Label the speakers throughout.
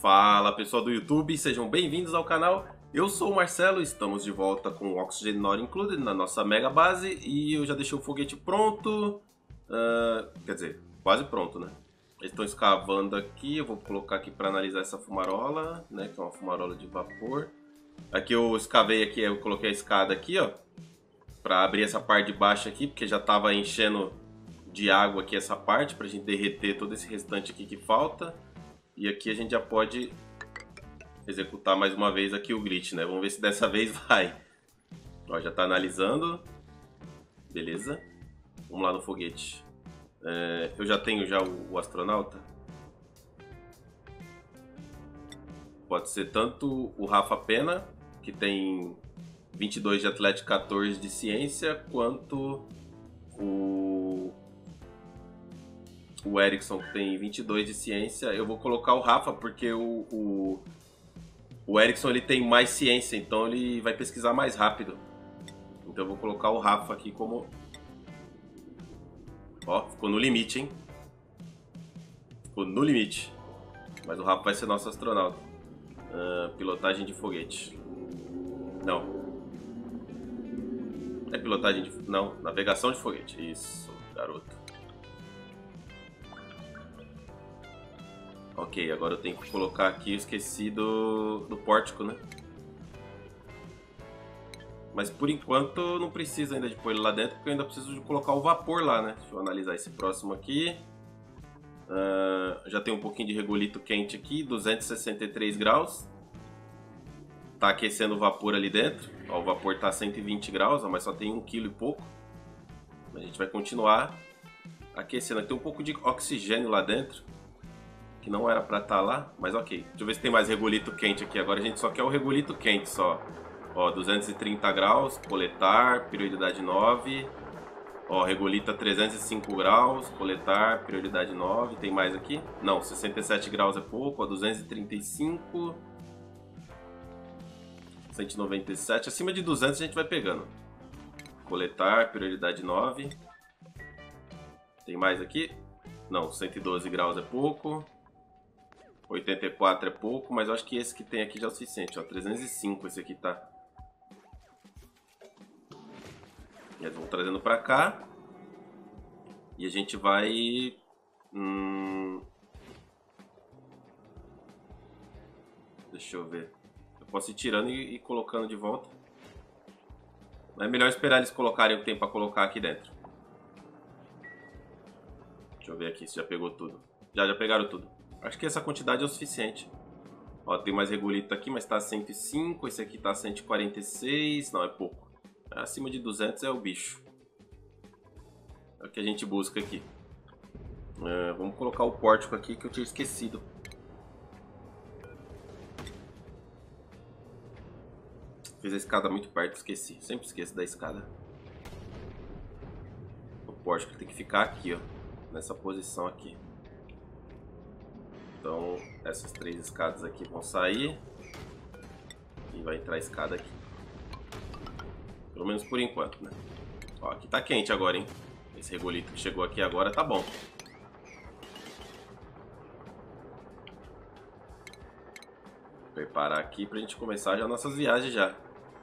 Speaker 1: Fala pessoal do YouTube, sejam bem-vindos ao canal. Eu sou o Marcelo, estamos de volta com o Oxygen Not Included na nossa mega base e eu já deixei o foguete pronto, quer dizer, quase pronto, né? Eles estão escavando aqui, eu vou colocar aqui para analisar essa fumarola, né? Que é uma fumarola de vapor. Aqui eu escavei aqui, eu coloquei a escada aqui, ó, para abrir essa parte de baixo aqui, porque já estava enchendo de água aqui essa parte, para a gente derreter todo esse restante aqui que falta. E aqui a gente já pode executar mais uma vez aqui o glitch, né? Vamos ver se dessa vez vai. Ó, já está analisando. Beleza. Vamos lá no foguete. Eu já tenho o astronauta. Pode ser tanto o Rafa Pena, que tem 22 de atlética, 14 de ciência, quanto o Erickson, que tem 22 de ciência. Eu vou colocar o Rafa porque o Erickson ele tem mais ciência, então ele vai pesquisar mais rápido. Então eu vou colocar o Rafa aqui como... Ó, ficou no limite, hein? Ficou no limite. Mas o Rafa vai ser nosso astronauta. Pilotagem de foguete. Não. É pilotagem de... Não, navegação de foguete. Isso, garoto. Ok, agora eu tenho que colocar aqui, eu esqueci do pórtico, né? Mas por enquanto não precisa ainda de pôr ele lá dentro, porque eu ainda preciso de colocar o vapor lá, né? Deixa eu analisar esse próximo aqui. Já tem um pouquinho de regolito quente aqui, 263 graus. Tá aquecendo o vapor ali dentro. Ó, o vapor tá a 120 graus, ó, mas só tem 1 kg e pouco. A gente vai continuar aquecendo. Tem um pouco de oxigênio lá dentro, que não era pra estar lá, mas ok. Deixa eu ver se tem mais regolito quente aqui. Agora a gente só quer o regolito quente só. Ó, 230 graus, coletar, prioridade 9. Ó, regolito a 305 graus, coletar, prioridade 9. Tem mais aqui? Não, 67 graus é pouco, ó, 235. 197, acima de 200 a gente vai pegando. Coletar, prioridade 9. Tem mais aqui? Não, 112 graus é pouco. 84 é pouco, mas eu acho que esse que tem aqui já é o suficiente, ó, 305 esse aqui tá. E eles vão trazendo pra cá. E a gente vai... Deixa eu ver. Eu posso ir tirando e colocando de volta. Mas é melhor esperar eles colocarem o que tem pra colocar aqui dentro. Deixa eu ver aqui se já pegou tudo. Já pegaram tudo. Acho que essa quantidade é o suficiente. Ó, tem mais regolito aqui, mas tá a 105. Esse aqui tá a 146. Não, é pouco. Acima de 200 é o bicho. É o que a gente busca aqui. Vamos colocar o pórtico aqui que eu tinha esquecido. Fiz a escada muito perto, esqueci. Sempre esqueço da escada. O pórtico tem que ficar aqui, ó. Nessa posição aqui. Então, essas 3 escadas aqui vão sair. E vai entrar a escada aqui. Pelo menos por enquanto, né? Ó, aqui tá quente agora, hein? Esse regolito que chegou aqui agora tá bom. Vou preparar aqui pra gente começar já nossas viagens já.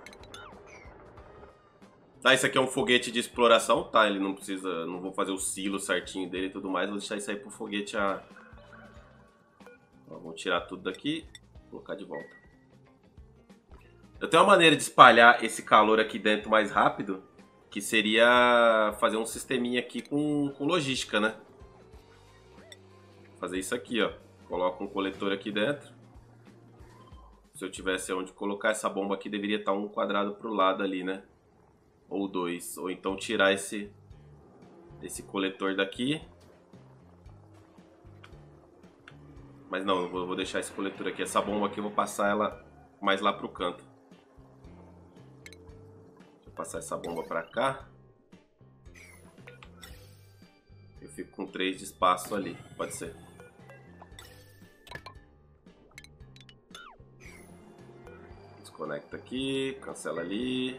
Speaker 1: Tá, esse aqui é um foguete de exploração, tá? Ele não precisa... Não vou fazer o silo certinho dele e tudo mais. Vou deixar isso aí pro foguete a... Ó, vou tirar tudo daqui e colocar de volta. Eu tenho uma maneira de espalhar esse calor aqui dentro mais rápido, que seria fazer um sisteminha aqui com logística, né? Fazer isso aqui, ó. Coloco um coletor aqui dentro. Se eu tivesse onde colocar essa bomba aqui, deveria estar um quadrado pro lado ali, né? Ou 2. Ou então tirar esse coletor daqui. Mas não, eu vou deixar esse coletor aqui. Essa bomba aqui eu vou passar ela mais lá pro canto. Deixa eu passar essa bomba pra cá. Eu fico com 3 de espaço ali. Pode ser. Desconecta aqui. Cancela ali.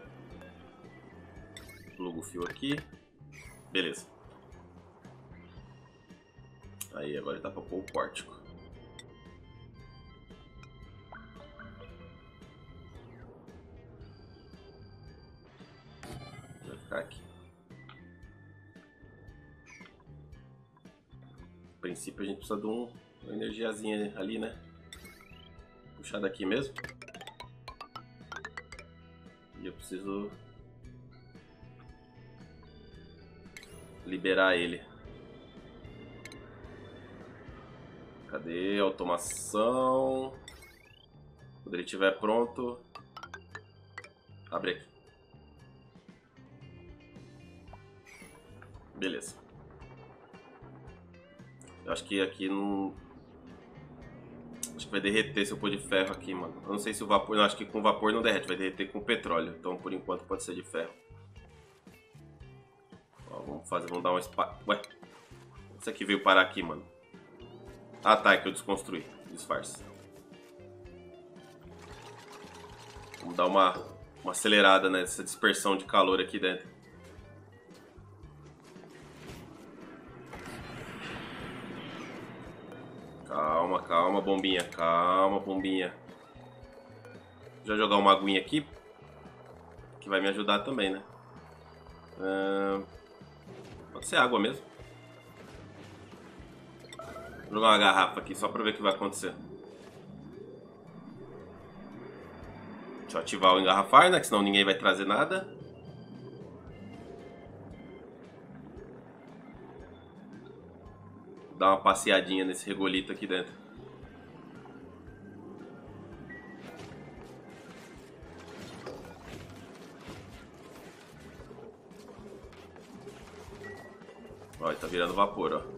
Speaker 1: Pluga o fio aqui. Beleza. Aí agora dá pra pôr o pórtico. colocar aqui. A princípio a gente precisa de uma energiazinha ali, né? Puxar daqui mesmo. E eu preciso liberar ele. Cadê a automação? Quando ele estiver pronto, abre aqui. Beleza. Eu acho que aqui não... Acho que vai derreter se eu pôr de ferro aqui, mano. Eu não sei se o vapor... Não, acho que com vapor não derrete, vai derreter com petróleo. Então, por enquanto, pode ser de ferro. Ó, vamos dar uma espada... Ué? Isso aqui veio parar aqui, mano. Ah, tá, é que eu desconstruí. Disfarce. Vamos dar uma acelerada nessa dispersão de calor aqui dentro. Calma, calma, bombinha. Calma, bombinha. Já jogar uma aguinha aqui. Que vai me ajudar também, né? Pode ser água mesmo. Vou jogar uma garrafa aqui só pra ver o que vai acontecer. Deixa eu ativar o engarrafar, né? Que senão ninguém vai trazer nada. Vou dar uma passeadinha nesse regolito aqui dentro. Ó, ele tá virando vapor, ó.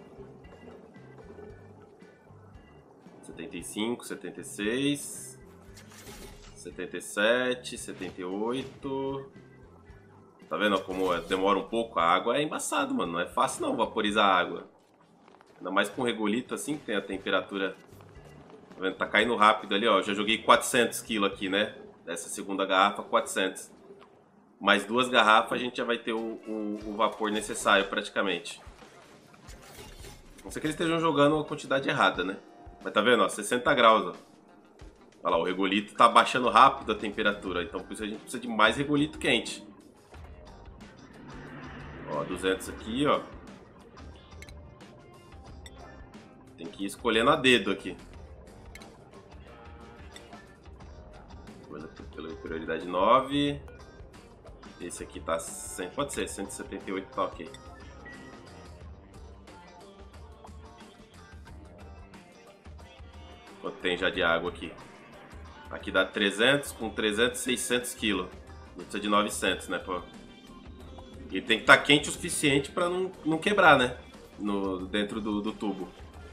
Speaker 1: 75, 76, 77, 78. Tá vendo como demora um pouco? A água é embaçado, mano. Não é fácil não vaporizar a água. Ainda mais com regolito assim, que tem a temperatura. Tá vendo? Tá caindo rápido ali, ó. Já joguei 400 kg aqui, né? Dessa segunda garrafa, 400. Mais 2 garrafas a gente já vai ter o vapor necessário praticamente. Não sei que eles estejam jogando a quantidade errada, né? Mas tá vendo, ó, 60 graus, ó. Olha lá, o regolito tá baixando rápido a temperatura, então por isso a gente precisa de mais regolito quente. Ó, 200 aqui, ó. Tem que ir escolhendo a dedo aqui. Pela prioridade 9. Esse aqui tá 100, pode ser, 178 tá ok. Quanto tem já de água aqui? Aqui dá 300, com 300, 600 kg. Precisa de 900, né? Pô? E tem que estar quente o suficiente para não quebrar, né? Dentro do tubo.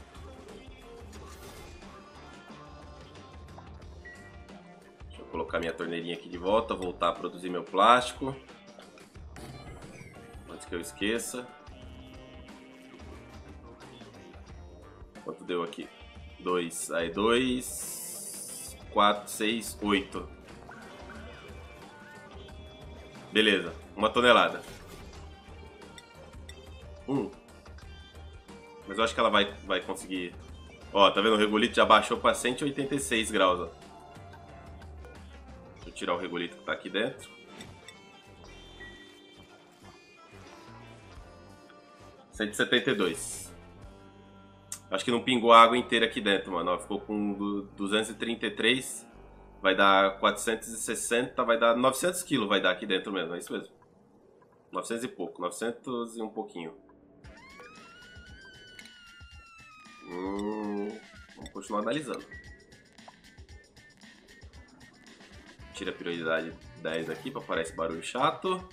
Speaker 1: Deixa eu colocar minha torneirinha aqui de volta, voltar a produzir meu plástico. Antes que eu esqueça. Quanto deu aqui? 2, aí 2, 4, 6, 8. Beleza, 1 tonelada. Mas eu acho que ela vai conseguir. Ó, tá vendo? O regolito já baixou para 186 graus, ó. Deixa eu tirar o regolito que tá aqui dentro. — 172. Acho que não pingou a água inteira aqui dentro, mano. Ó, ficou com 233. Vai dar 460. Vai dar 900 kg. Vai dar aqui dentro mesmo. É isso mesmo. 900 e pouco. 900 e um pouquinho. Vamos continuar analisando. Tira a prioridade 10 aqui para parar esse barulho chato.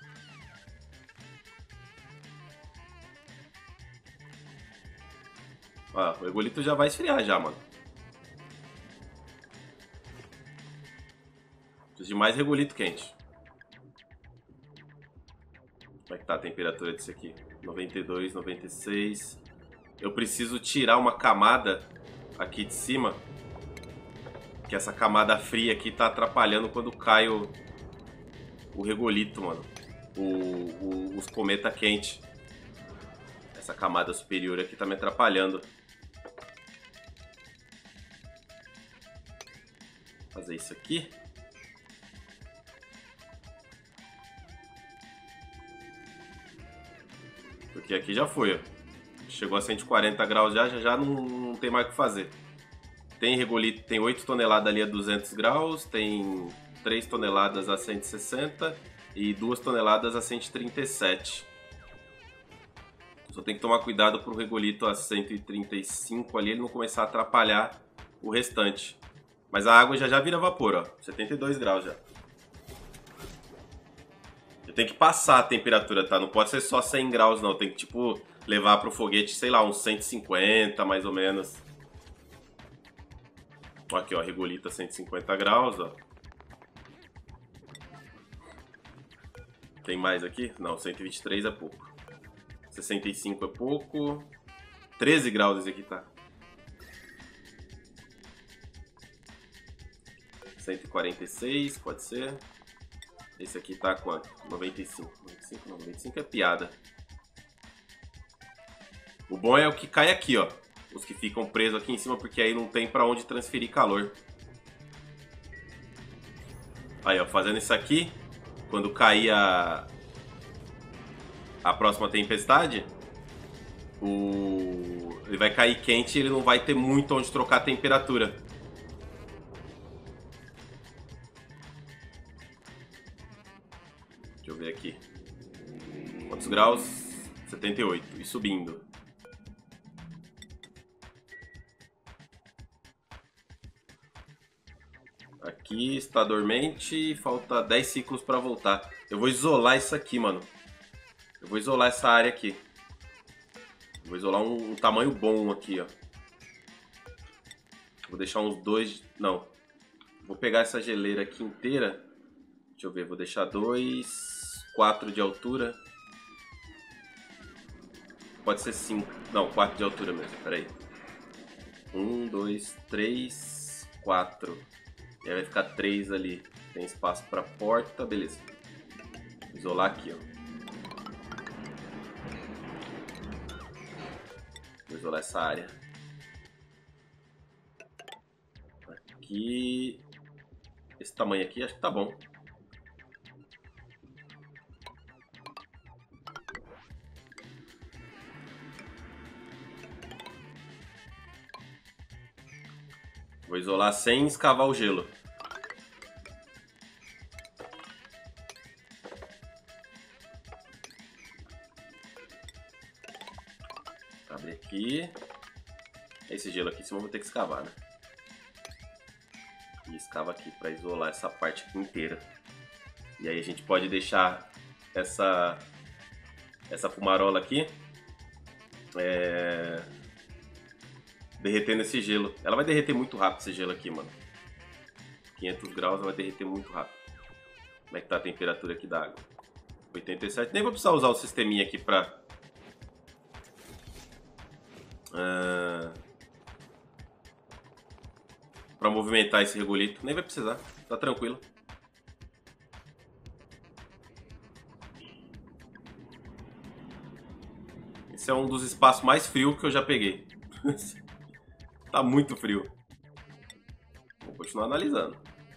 Speaker 1: Ah, o regolito já vai esfriar já, mano. Preciso de mais regolito quente. Como é que tá a temperatura disso aqui? 92, 96. Eu preciso tirar uma camada aqui de cima. Que essa camada fria aqui tá atrapalhando quando cai o regolito, mano. Os cometa quente. Essa camada superior aqui tá me atrapalhando. Fazer isso aqui. Porque aqui já foi, ó. Chegou a 140 graus já não tem mais o que fazer. Tem regolito, tem 8 toneladas ali a 200 graus, tem 3 toneladas a 160 e 2 toneladas a 137. Só tem que tomar cuidado pro regolito a 135 ali, ele não começar a atrapalhar o restante. Mas a água já vira vapor, ó. 72 graus já. Tem que passar a temperatura, tá? Não pode ser só 100 graus, não. Tem que, tipo, levar pro foguete, sei lá, uns 150, mais ou menos. Aqui, ó, regolito a 150 graus, ó. Tem mais aqui? Não, 123 é pouco. 65 é pouco. 13 graus esse aqui tá. 146, pode ser. Esse aqui tá quanto? 95. 95 não, 95 é piada. O bom é o que cai aqui, ó. Os que ficam presos aqui em cima, porque aí não tem pra onde transferir calor. Aí, ó, fazendo isso aqui, quando cair a próxima tempestade, ele vai cair quente e ele não vai ter muito onde trocar a temperatura. Deixa eu ver aqui. Quantos graus? 78. E subindo. Aqui está dormente. Falta 10 ciclos para voltar. Eu vou isolar isso aqui, mano. Eu vou isolar essa área aqui. Eu vou isolar um tamanho bom aqui, ó. Vou deixar uns 2... Não. Vou pegar essa geleira aqui inteira. Deixa eu ver. Vou deixar 2, 4 de altura. Pode ser 5. Não, 4 de altura mesmo. Pera aí. 1, 2, 3, 4. E aí vai ficar 3 ali. Tem espaço para porta. Beleza. Vou isolar aqui, ó. Vou isolar essa área. Aqui. Esse tamanho aqui acho que tá bom. Vou isolar sem escavar o gelo. Abre aqui. Esse gelo aqui em cima eu vou ter que escavar, né? E escava aqui para isolar essa parte aqui inteira. E aí a gente pode deixar essa fumarola aqui derretendo esse gelo. Ela vai derreter muito rápido esse gelo aqui, mano. 500 graus ela vai derreter muito rápido. Como é que tá a temperatura aqui da água? 87. Nem vou precisar usar o sisteminha aqui pra... pra movimentar esse regolito. Nem vai precisar. Tá tranquilo. Esse é um dos espaços mais frios que eu já peguei. Tá muito frio. Vou continuar analisando.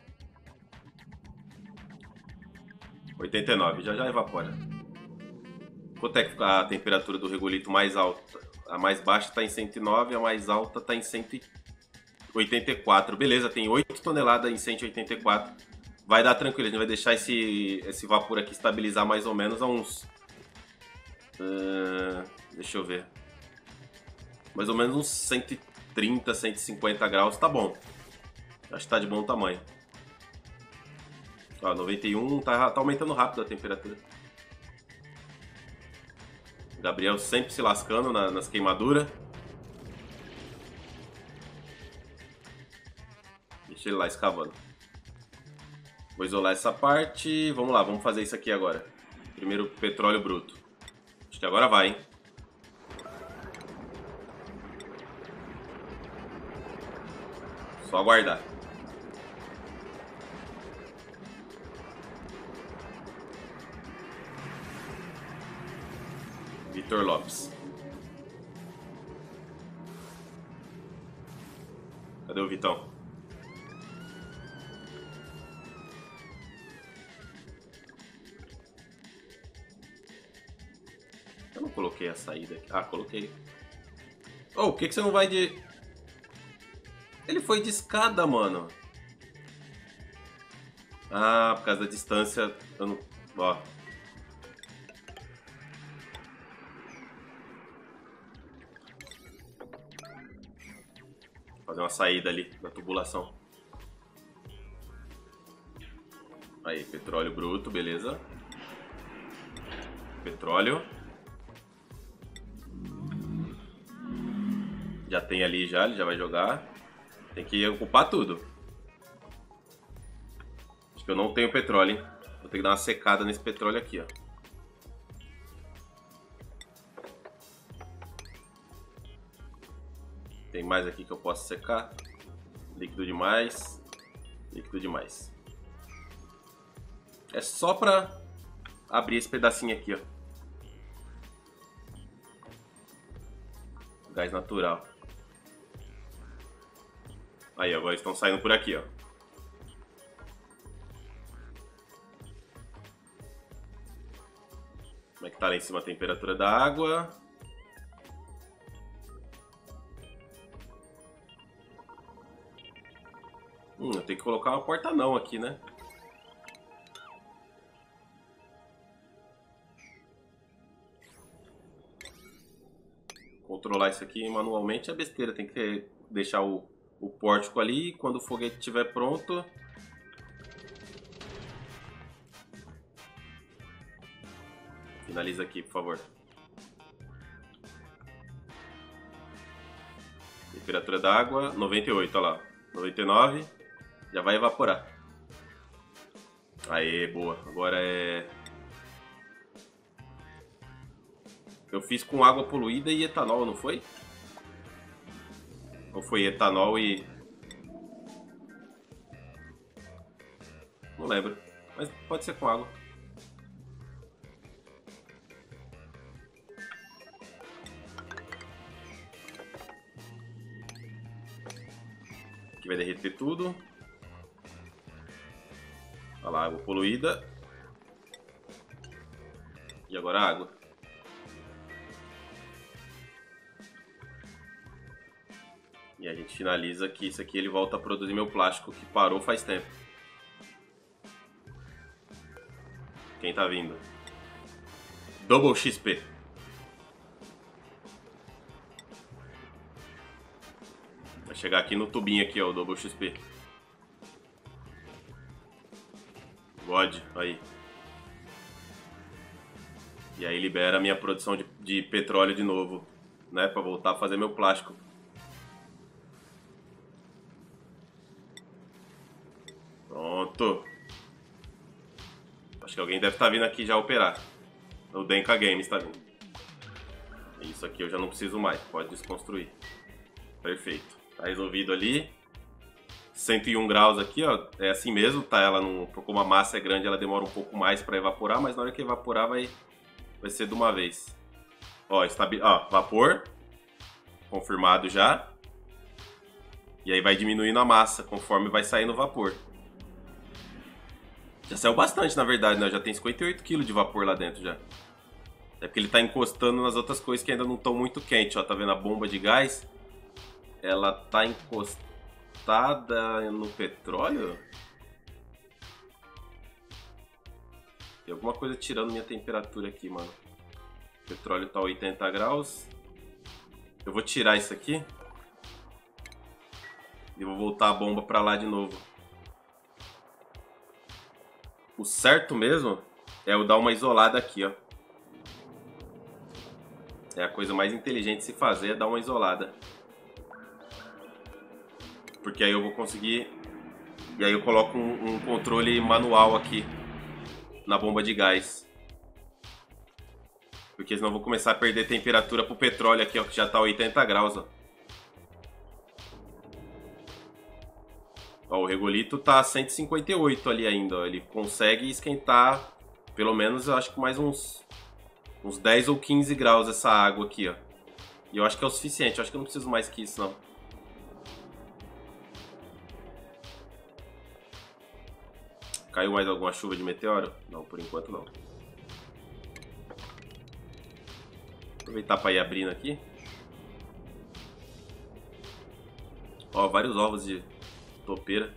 Speaker 1: 89, já evapora. Quanto é que fica a temperatura do regolito mais alta? A mais baixa está em 109, a mais alta está em 184. Beleza, tem 8 toneladas em 184. Vai dar tranquilo, a gente vai deixar esse vapor aqui estabilizar mais ou menos a uns... deixa eu ver. Mais ou menos uns 130, 150 graus, tá bom. Acho que tá de bom tamanho. Ó, 91, tá aumentando rápido a temperatura. Gabriel sempre se lascando nas queimaduras. Deixa ele lá escavando. Vou isolar essa parte. Vamos lá, vamos fazer isso aqui agora. Primeiro petróleo bruto. Acho que agora vai, hein? Só aguardar. Vitor Lopes. Cadê o Vitão? Eu não coloquei a saída aqui? Ah, coloquei. Oh, por que você não vai de... Ele foi de escada, mano. Ah, por causa da distância, eu não... Ó. Fazer uma saída ali da tubulação. Aí, petróleo bruto, beleza. Petróleo. Já tem ali já, ele já vai jogar. Tem que ocupar tudo. Acho que eu não tenho petróleo, hein? Vou ter que dar uma secada nesse petróleo aqui, ó. Tem mais aqui que eu posso secar. Líquido demais. Líquido demais. É só pra abrir esse pedacinho aqui, ó. Gás natural. Aí, agora estão saindo por aqui, ó. Como é que tá lá em cima a temperatura da água? Eu tenho que colocar uma porta não aqui, né? Controlar isso aqui manualmente é besteira. Tem que deixar o pórtico ali. Quando o foguete estiver pronto... Finaliza aqui, por favor. Temperatura da água, 98, olha lá. 99, já vai evaporar. Aê, boa. Agora é... Eu fiz com água poluída e etanol, não foi? Ou foi etanol e... Não lembro. Mas pode ser com água. Aqui vai derreter tudo. Olha lá, água poluída. E agora a água. E a gente finaliza que isso aqui ele volta a produzir meu plástico que parou faz tempo. Quem tá vindo? Double XP. Vai chegar aqui no tubinho aqui, ó, o Double XP. God, aí. E aí libera a minha produção de petróleo de novo, né? Pra voltar a fazer meu plástico. Pronto. Acho que alguém deve estar vindo aqui já operar. O Denka Games tá vindo. Isso aqui eu já não preciso mais. Pode desconstruir. Perfeito. Tá resolvido ali. 101 graus aqui, ó. É assim mesmo, tá? Ela não... Como a massa é grande, ela demora um pouco mais para evaporar, mas na hora que evaporar vai ser de uma vez. Ó, ó, vapor. Confirmado já. E aí vai diminuindo a massa conforme vai saindo o vapor. Já saiu bastante, na verdade, né? Já tem 58 kg de vapor lá dentro já. É porque ele tá encostando nas outras coisas que ainda não estão muito quentes, ó. Tá vendo a bomba de gás? Ela tá encostada no petróleo? Tem alguma coisa tirando minha temperatura aqui, mano. O petróleo tá a 80 graus. Eu vou tirar isso aqui. E vou voltar a bomba pra lá de novo. O certo mesmo é eu dar uma isolada aqui, ó. É a coisa mais inteligente de se fazer, é dar uma isolada. Porque aí eu vou conseguir... E aí eu coloco um controle manual aqui na bomba de gás. Porque senão eu vou começar a perder temperatura pro petróleo aqui, ó, que já tá a 80 graus, ó. Ó, o regolito tá a 158 ali ainda, ó. Ele consegue esquentar pelo menos, eu acho que mais uns 10 ou 15 graus essa água aqui, ó. E eu acho que é o suficiente, eu acho que eu não preciso mais que isso, não. Caiu mais alguma chuva de meteoro? Não, por enquanto não. Aproveitar para ir abrindo aqui. Ó, vários ovos de topeira.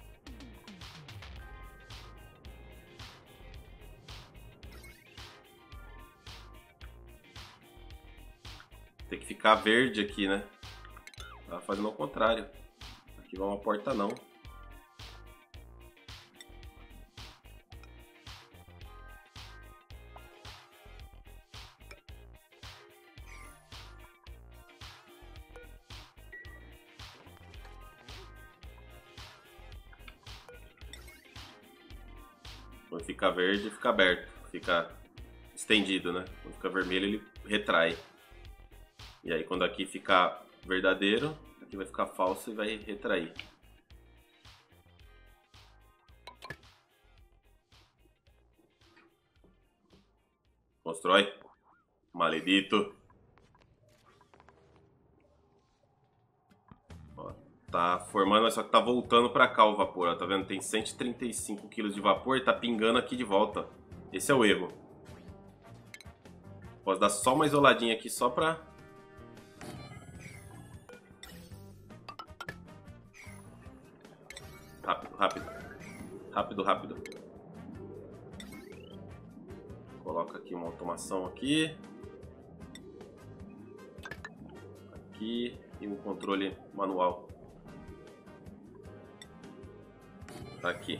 Speaker 1: Tem que ficar verde aqui, né? Tá fazendo ao contrário. Aqui vai uma porta não. Quando fica verde, fica aberto. Fica estendido, né? Quando fica vermelho, ele retrai. E aí quando aqui ficar verdadeiro, aqui vai ficar falso e vai retrair. Constrói. Maledito. Ó, tá formando, só que tá voltando pra cá o vapor. Ó, tá vendo? Tem 135 kg de vapor e tá pingando aqui de volta. Esse é o erro. Posso dar só uma isoladinha aqui só pra... Rápido, rápido. Rápido, rápido. Coloca aqui uma automação aqui. Aqui. E um controle manual. Tá aqui.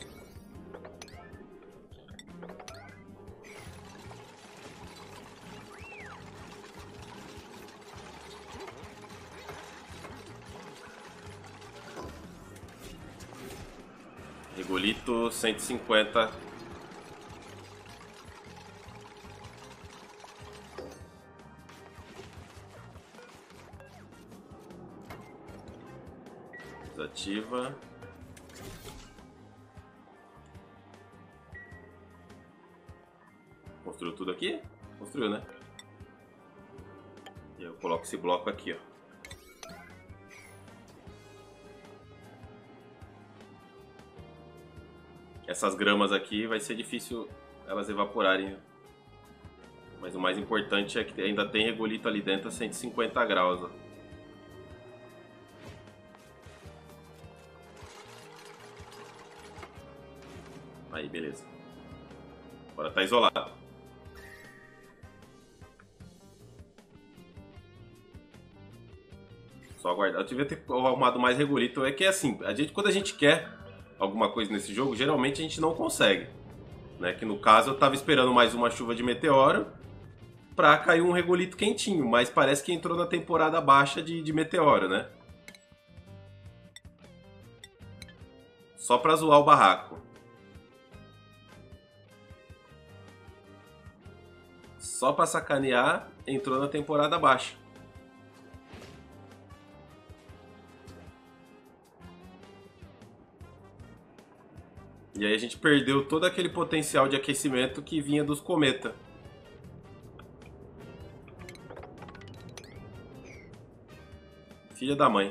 Speaker 1: Regolito 150. Desativa. Construiu tudo aqui? Construiu, né? E eu coloco esse bloco aqui, ó. Essas gramas aqui vai ser difícil elas evaporarem. Mas o mais importante é que ainda tem regolito ali dentro a 150 graus. Ó. Aí, beleza. Agora tá isolado. Só aguardar. Eu devia ter arrumado mais regolito. É que é assim, quando a gente quer alguma coisa nesse jogo, geralmente a gente não consegue, né? Que no caso eu tava esperando mais uma chuva de meteoro pra cair um regolito quentinho, mas parece que entrou na temporada baixa de meteoro, né? Só pra zoar o barraco. Só pra sacanear, entrou na temporada baixa. E aí a gente perdeu todo aquele potencial de aquecimento que vinha dos cometas. Filha da mãe.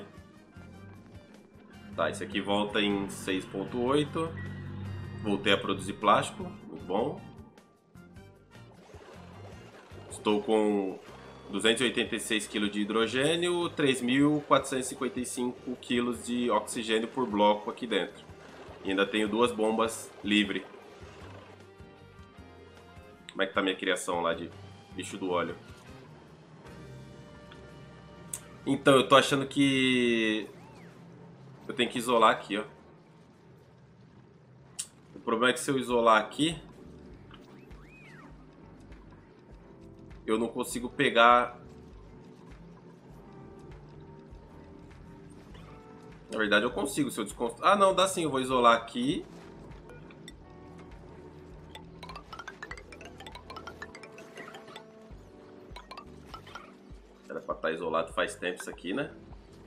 Speaker 1: Tá, esse aqui volta em 6.8. Voltei a produzir plástico, muito bom. Estou com 286 kg de hidrogênio, 3.455 kg de oxigênio por bloco aqui dentro. E ainda tenho 2 bombas livres. Como é que tá a minha criação lá de bicho do óleo? Então, eu tô achando que eu tenho que isolar aqui, ó. O problema é que se eu isolar aqui, eu não consigo pegar... Na verdade eu consigo se eu desconstruir. Ah não, dá sim, eu vou isolar aqui. Era pra estar isolado faz tempo isso aqui, né?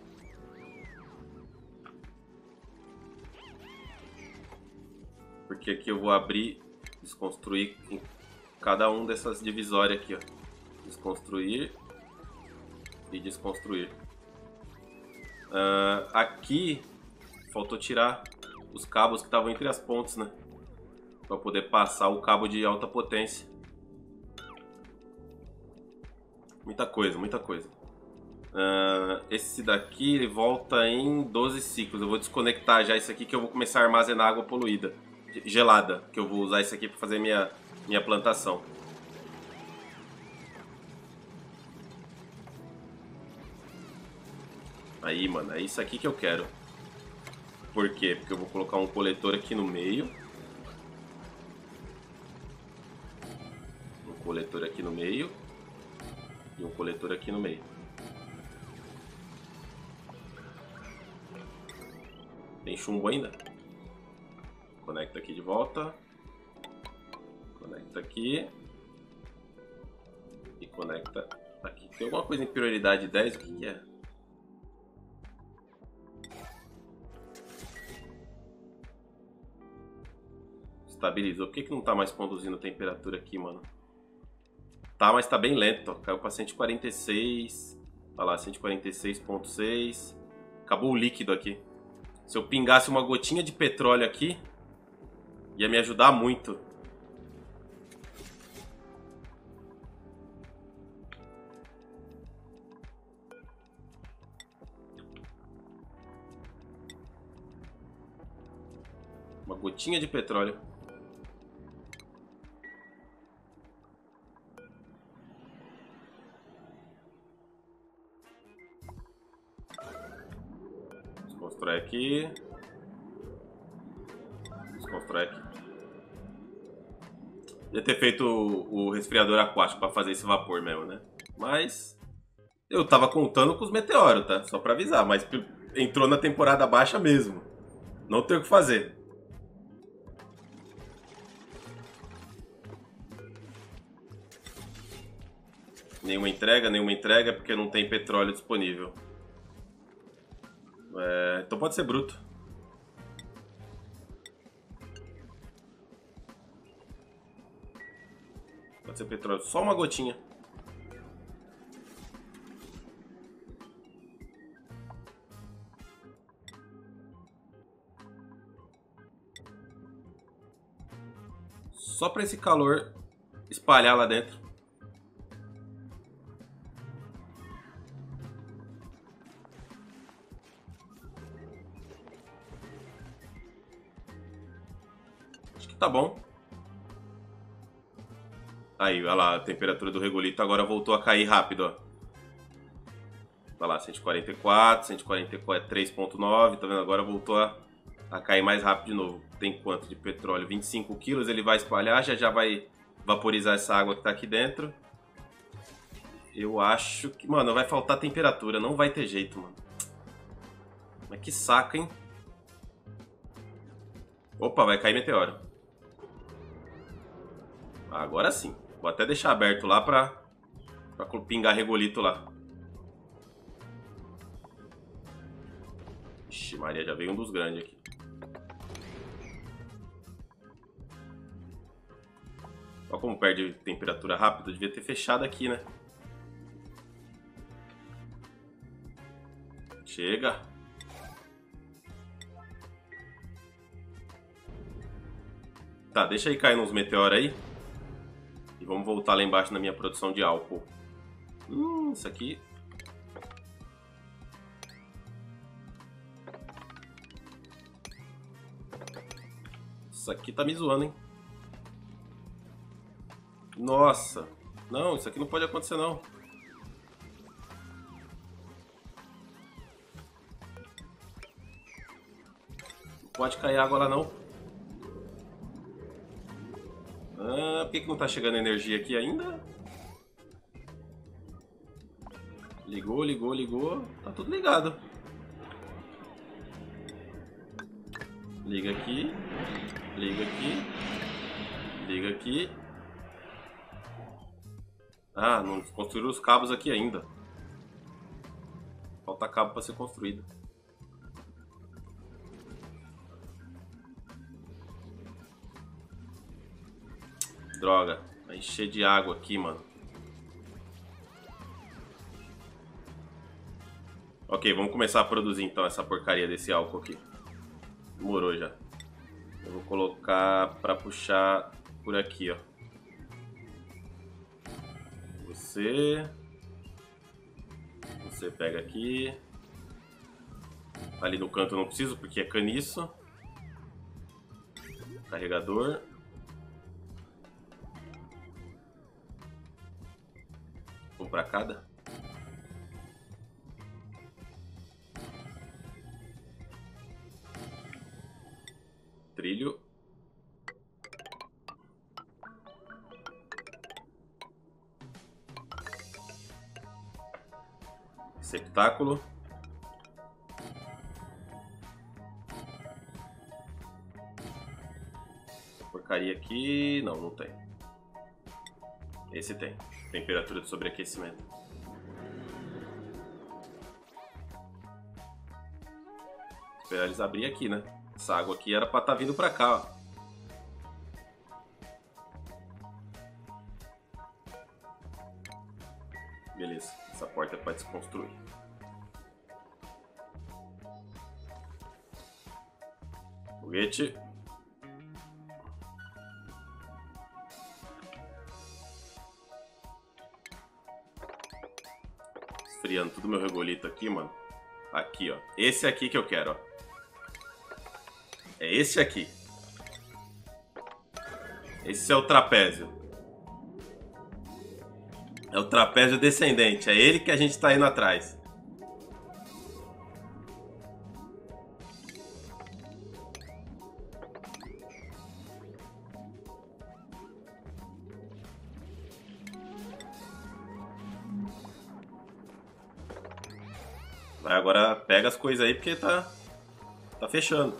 Speaker 1: Porque aqui eu vou abrir, desconstruir em cada um dessas divisórias aqui, ó. Desconstruir e desconstruir. Aqui faltou tirar os cabos que estavam entre as pontes, né? Para poder passar o cabo de alta potência. Muita coisa, muita coisa. Esse daqui ele volta em 12 ciclos. Eu vou desconectar já isso aqui que eu vou começar a armazenar água poluída, gelada, que eu vou usar isso aqui para fazer minha plantação. Aí, mano, é isso aqui que eu quero. Por quê? Porque eu vou colocar um coletor aqui no meio. Um coletor aqui no meio. E um coletor aqui no meio. Tem chumbo ainda? Conecta aqui de volta. Conecta aqui. E conecta aqui. Tem alguma coisa em prioridade 10? O que é? Estabilizou. Por que não tá mais conduzindo temperatura aqui, mano? Tá, mas tá bem lento. Ó. Caiu pra 146. Olha lá, 146.6. Acabou o líquido aqui. Se eu pingasse uma gotinha de petróleo aqui, ia me ajudar muito. Uma gotinha de petróleo. Desconstrói aqui. Desconstrói aqui. Ia ter feito o resfriador aquático pra fazer esse vapor mesmo, né? Mas eu tava contando com os meteoros, tá? Só pra avisar. Mas entrou na temporada baixa mesmo. Não tem o que fazer. Nenhuma entrega porque não tem petróleo disponível. Então pode ser bruto. Pode ser petróleo. Só uma gotinha. Só para esse calor espalhar lá dentro. Tá bom. Aí, olha lá, a temperatura do regolito agora voltou a cair rápido, ó. Olha lá, 144, 143.9, tá vendo? Agora voltou a cair mais rápido de novo. Tem quanto de petróleo? 25 quilos, ele vai espalhar, já vai vaporizar essa água que tá aqui dentro. Eu acho que, mano, vai faltar temperatura, não vai ter jeito, mano. Mas que saco, hein? Opa, vai cair meteoro. Agora sim. Vou até deixar aberto lá pra pingar regolito lá. Ixi, Maria, já veio um dos grandes aqui. Olha como perde temperatura rápido. Devia ter fechado aqui, né? Chega. Tá, deixa aí cair uns meteoros aí. E vamos voltar lá embaixo na minha produção de álcool. Isso aqui. Isso aqui tá me zoando, hein? Nossa. Não, isso aqui não pode acontecer, não. Não pode cair água lá, não. Por que não tá chegando energia aqui ainda? Ligou, ligou, ligou. Tá tudo ligado. Liga aqui. Liga aqui. Liga aqui. Ah, não construíram os cabos aqui ainda. Falta cabo para ser construído. Droga, vai encher de água aqui, mano. Ok, vamos começar a produzir então essa porcaria desse álcool aqui. Demorou já. Eu vou colocar pra puxar por aqui, ó. Você... Você pega aqui. Ali no canto eu não preciso, porque é caniço. Carregador. Um pra cada. Trilho. Receptáculo. Porcaria aqui. Não, não tem. Esse tem. Temperatura de sobreaquecimento. Esperar eles abrir aqui, né? Essa água aqui era pra estar vindo pra cá, ó. Beleza, essa porta é pra desconstruir. Foguete. Esfriando tudo meu regolito aqui, mano. Aqui, ó. Esse aqui que eu quero, ó. É esse aqui. Esse é o trapézio. É o trapézio descendente. É ele que a gente tá indo atrás. Vai, agora pega as coisas aí porque tá fechando.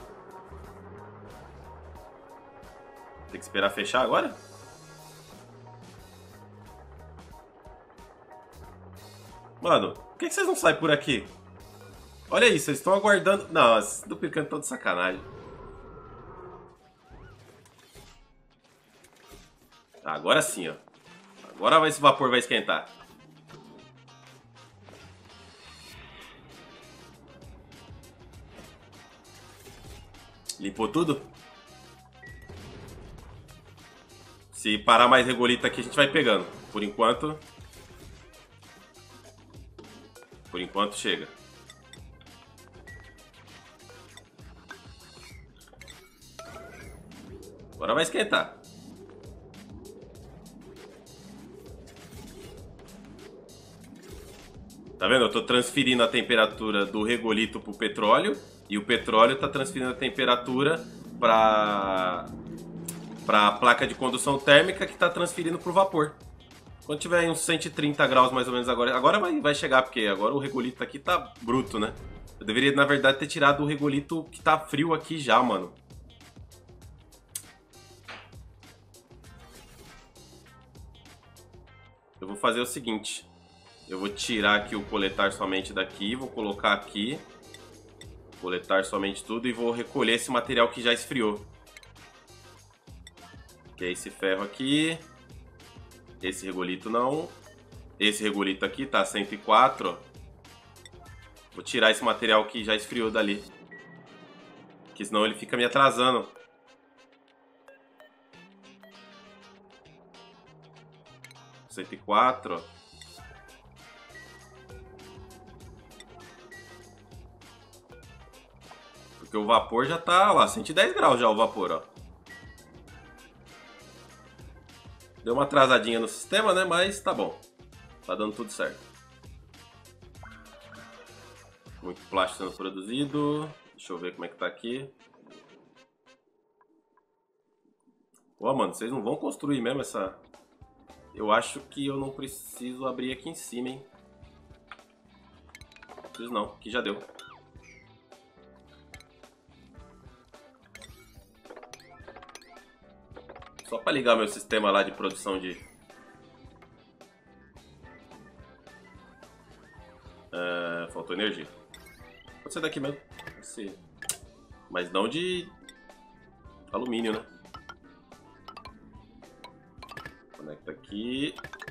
Speaker 1: Tem que esperar fechar agora? Mano, por que vocês não saem por aqui? Olha isso, eles estão aguardando. Não, esses duplicantes estão de sacanagem. Agora sim, ó. Agora esse vapor vai esquentar. Limpou tudo? Se parar mais regolito aqui, a gente vai pegando. Por enquanto chega. Agora vai esquentar. Tá vendo? Eu tô transferindo a temperatura do regolito pro petróleo. E o petróleo tá transferindo a temperatura pra placa de condução térmica, que tá transferindo pro vapor. Quando tiver aí uns 130 graus mais ou menos agora vai chegar, porque agora o regolito aqui tá bruto, né? Eu deveria, na verdade, ter tirado o regolito que tá frio aqui já, mano. Eu vou fazer o seguinte. Eu vou tirar aqui o coletar somente daqui, vou colocar aqui. Coletar somente tudo e vou recolher esse material que já esfriou. Que é esse ferro aqui. Esse regolito não. Esse regolito aqui tá 104, ó. Vou tirar esse material que já esfriou dali. Porque senão ele fica me atrasando. Cento e quatro, ó. Porque o vapor já tá lá, 110 graus já o vapor, ó. Deu uma atrasadinha no sistema, né? Mas tá bom. Tá dando tudo certo. Muito plástico sendo produzido. Deixa eu ver como é que tá aqui. Ó, mano, vocês não vão construir mesmo essa... Eu acho que eu não preciso abrir aqui em cima, hein? Não preciso não, aqui já deu. Só pra ligar meu sistema lá de produção de... faltou energia. Pode ser daqui mesmo. Pode ser. Mas não de alumínio, né? Conecta aqui.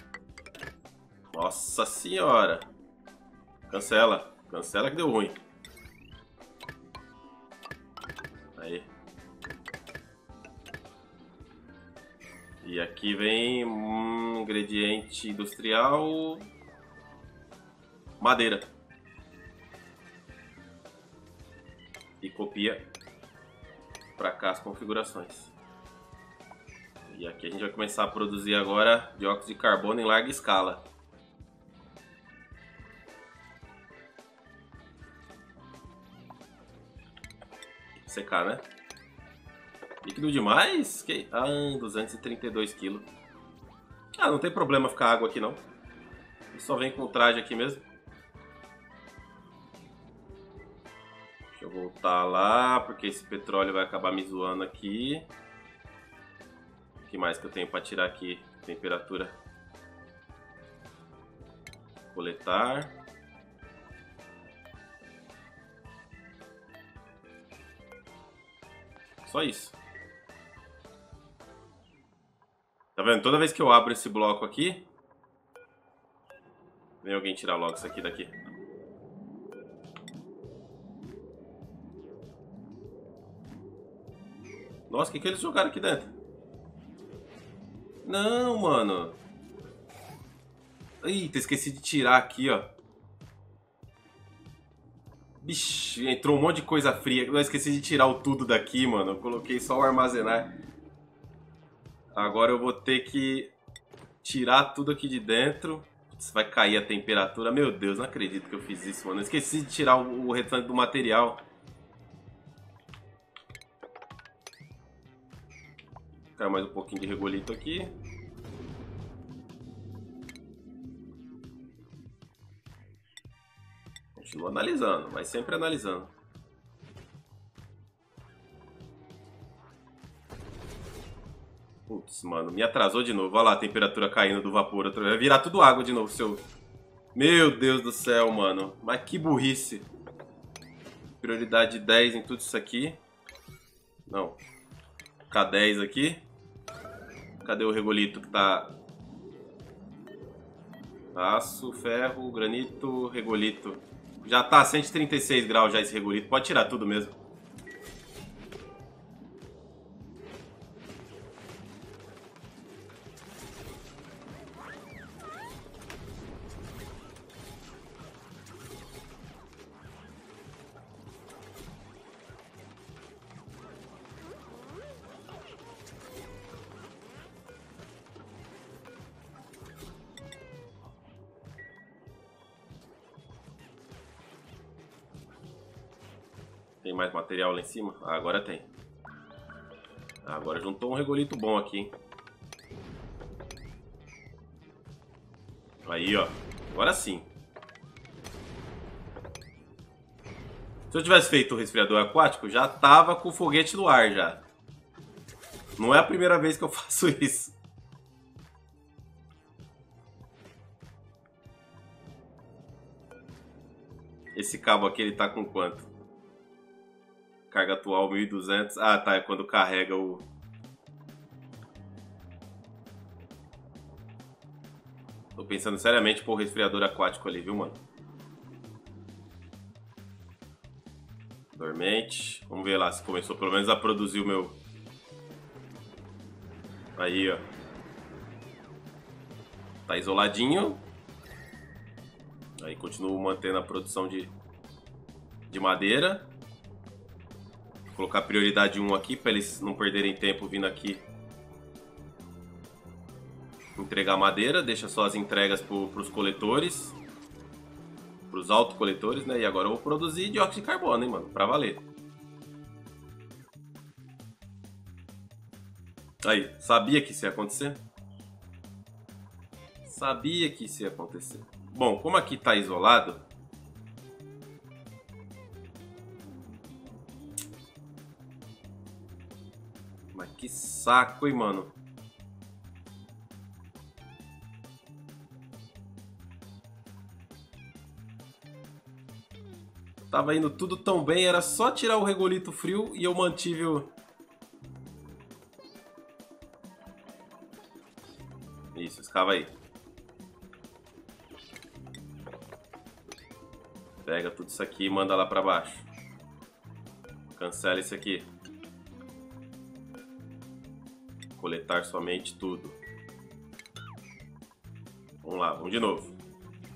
Speaker 1: Nossa senhora. Cancela. Cancela que deu ruim. Aí. E aqui vem ingrediente industrial. Madeira. copia para cá as configurações. E aqui a gente vai começar a produzir agora dióxido de carbono em larga escala. Secar, né? Líquido demais? Ah, 232 kg. Ah, não tem problema ficar água aqui não. Ele só vem com o traje aqui mesmo. Deixa eu voltar lá, porque esse petróleo vai acabar me zoando aqui. O que mais que eu tenho para tirar aqui? Temperatura. Coletar. Só isso. Tá vendo? Toda vez que eu abro esse bloco aqui, vem alguém tirar logo isso aqui daqui. Nossa, o que eles jogaram aqui dentro? Não, mano. Eita, esqueci de tirar aqui, ó. Bicho, entrou um monte de coisa fria. Eu esqueci de tirar o tudo daqui, mano. Eu coloquei só o armazenar. Agora eu vou ter que tirar tudo aqui de dentro. Putz, vai cair a temperatura. Meu Deus, não acredito que eu fiz isso, mano. Eu esqueci de tirar o restante do material. Caiu mais um pouquinho de regolito aqui. Continua analisando, mas sempre analisando. Putz, mano, me atrasou de novo. Olha lá a temperatura caindo do vapor. Vai virar tudo água de novo, seu... Meu Deus do céu, mano. Mas que burrice. Prioridade 10 em tudo isso aqui. Não. K10 aqui. Cadê o regolito que tá... Aço, ferro, granito, regolito. Já tá a 136 graus já esse regolito. Pode tirar tudo mesmo. Tem mais material lá em cima? Ah, agora tem. Agora juntou um regolito bom aqui, hein? Aí, ó. Agora sim. Se eu tivesse feito o resfriador aquático, já tava com o foguete no ar já. Não é a primeira vez que eu faço isso. Esse cabo aqui, ele tá com quanto? Carga atual 1200. Ah, tá. É quando carrega o... Tô pensando seriamente pôr o resfriador aquático ali, viu, mano? Dormente. Vamos ver lá se começou pelo menos a produzir o meu... Aí, ó. Tá isoladinho. Aí continuo mantendo a produção de madeira. Vou colocar prioridade 1 aqui para eles não perderem tempo vindo aqui entregar madeira. Deixa só as entregas para os coletores, para os autocoletores, né? E agora eu vou produzir dióxido de carbono, hein, mano, para valer. Aí, sabia que isso ia acontecer? Sabia que isso ia acontecer. Bom, como aqui tá isolado, mas que saco, hein, mano. Tava indo tudo tão bem, era só tirar o regolito frio e eu mantive o... Isso, escava aí. Pega tudo isso aqui e manda lá pra baixo. Cancela isso aqui. Coletar somente tudo. Vamos lá, vamos de novo.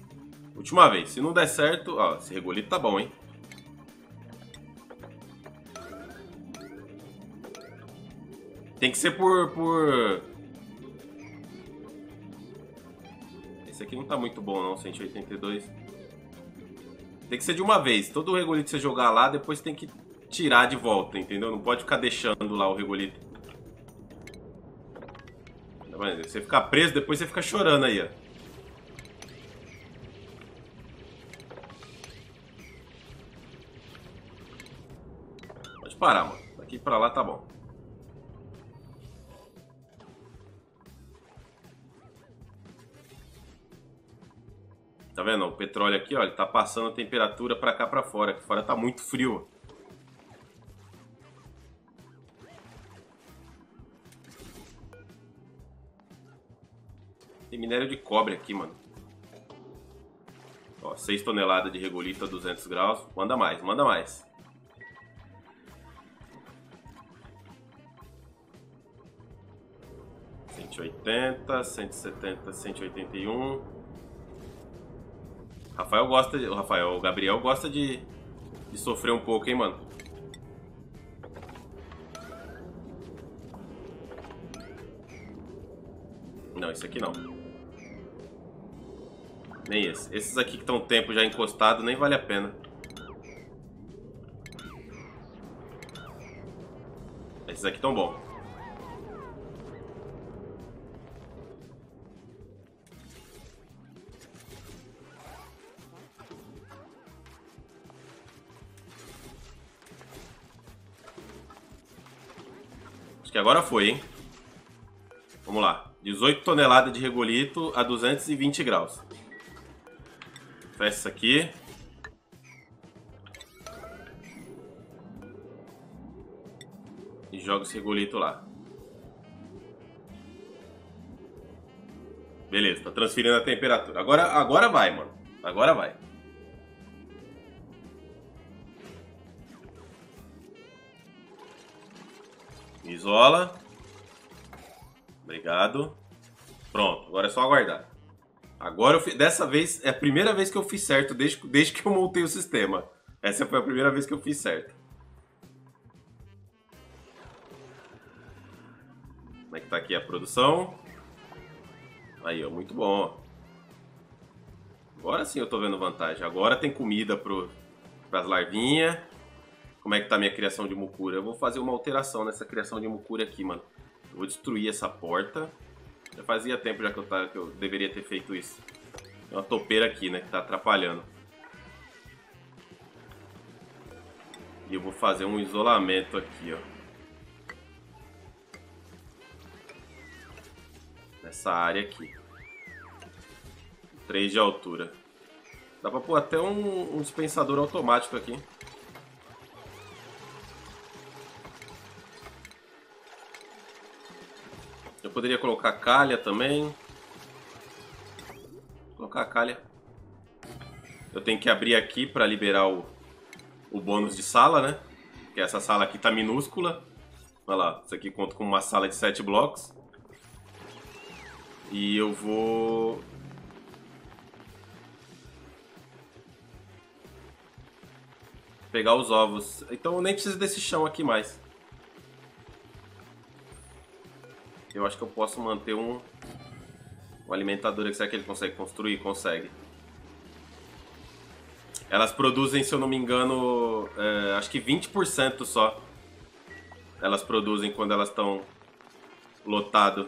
Speaker 1: Última vez. Se não der certo... Ó, esse regolito tá bom, hein? Tem que ser por... Esse aqui não tá muito bom não, 182. Tem que ser de uma vez. Todo o regolito que você jogar lá, depois tem que tirar de volta, entendeu? Não pode ficar deixando lá o regolito. Você ficar preso, depois você fica chorando aí, ó. Pode parar, mano. Daqui pra lá tá bom. Tá vendo? O petróleo aqui, ó, ele tá passando a temperatura pra cá pra fora. Aqui fora tá muito frio. Tem minério de cobre aqui, mano. Ó, 6 toneladas de regolito a 200 graus. Manda mais, manda mais. (180, 170, 181). Rafael gosta de... o Gabriel gosta de sofrer um pouco, hein, mano. Não, esse aqui não. Nem esse. Esses aqui que estão tempo já encostado, nem vale a pena. Esses aqui estão bons. Acho que agora foi, hein? Vamos lá. 18 toneladas de regolito a 220 graus. Fecha isso aqui. E joga esse regolito lá. Beleza, tá transferindo a temperatura. Agora vai, mano. Agora vai. Isola. Obrigado. Pronto, agora é só aguardar. Agora, dessa vez, é a primeira vez que eu fiz certo desde que eu montei o sistema. Essa foi a primeira vez que eu fiz certo. Como é que tá aqui a produção? Aí, ó, muito bom. Agora sim eu tô vendo vantagem. Agora tem comida pras larvinhas. Como é que tá a minha criação de mucura? Eu vou fazer uma alteração nessa criação de mucura aqui, mano. Eu vou destruir essa porta. Já fazia tempo já que eu deveria ter feito isso. Tem uma topeira aqui, né, que tá atrapalhando. E eu vou fazer um isolamento aqui, ó. Nessa área aqui. 3 de altura. Dá pra pôr até um dispensador automático aqui. Eu poderia colocar calha também. Vou colocar calha. Eu tenho que abrir aqui para liberar o bônus de sala, né? Porque essa sala aqui tá minúscula. Olha lá, isso aqui conta com uma sala de 7 blocos. E eu vou... pegar os ovos. Então eu nem preciso desse chão aqui mais. Eu acho que eu posso manter um alimentador aqui. Será que ele consegue construir? Consegue. Elas produzem, se eu não me engano, acho que 20% só. Elas produzem quando elas estão lotado.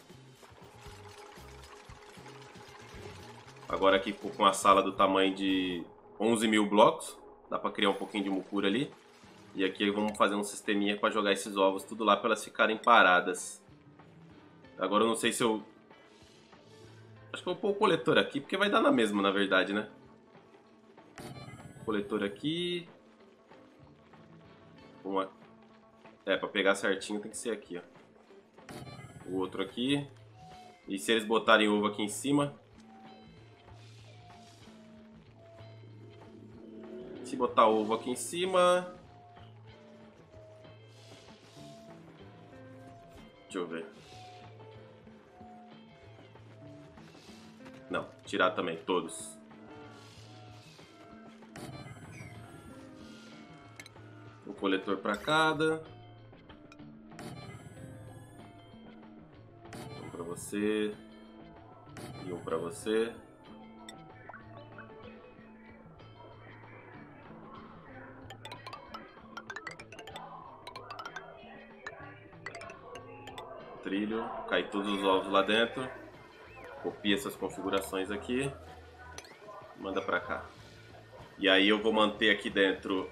Speaker 1: Agora aqui com a sala do tamanho de 11 mil blocos. Dá pra criar um pouquinho de mucura ali. E aqui vamos fazer um sisteminha pra jogar esses ovos tudo lá pra elas ficarem paradas. Agora eu não sei se eu... acho que eu vou pôr o coletor aqui, porque vai dar na mesma, na verdade, né? Coletor aqui. Pra pegar certinho tem que ser aqui, ó. O outro aqui. E se eles botarem ovo aqui em cima... se botar ovo aqui em cima... deixa eu ver. Não, tirar também, todos. Um coletor para cada. você. E um pra você. Trilho. Cai todos os ovos lá dentro. Copia essas configurações aqui. Manda pra cá. E aí eu vou manter aqui dentro...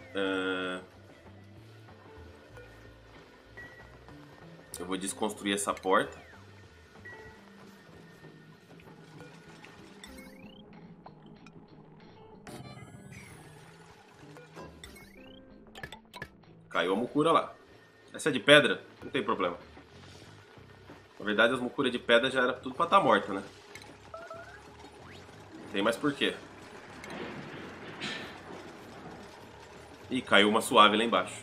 Speaker 1: eu vou desconstruir essa porta. Caiu a mucura lá. Essa é de pedra? Não tem problema. Na verdade as mucuras de pedra já era tudo pra estar morta, né? Não tem mais porquê. Ih, caiu uma suave lá embaixo.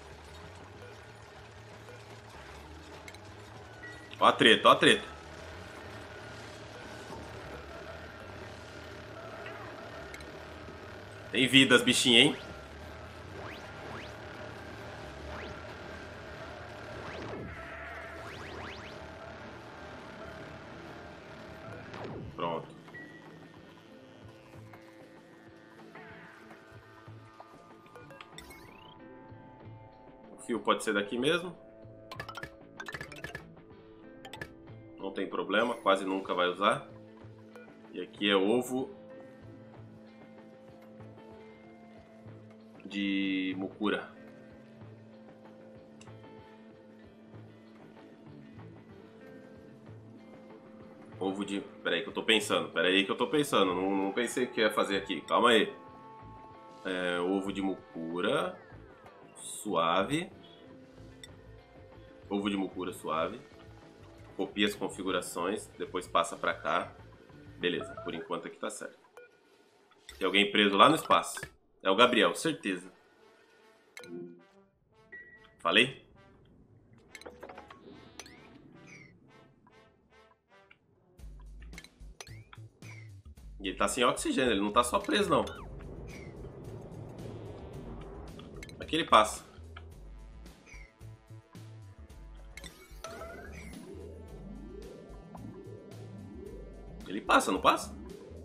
Speaker 1: Ó a treta, ó a treta. Tem vida as bichinhas, hein? Pronto. O fio pode ser daqui mesmo. Não tem problema, quase nunca vai usar. E aqui é ovo de mucura. Ovo de... Peraí que eu tô pensando. Peraí que eu tô pensando. Não pensei o que ia fazer aqui. Calma aí. Ovo de mucura. Suave. Ovo de mucura suave. Copia as configurações. Depois passa pra cá. Beleza. Por enquanto aqui tá certo. Tem alguém preso lá no espaço. É o Gabriel, certeza. Falei? E ele tá sem oxigênio, ele não tá só preso, não. Aqui ele passa. Ele passa, não passa?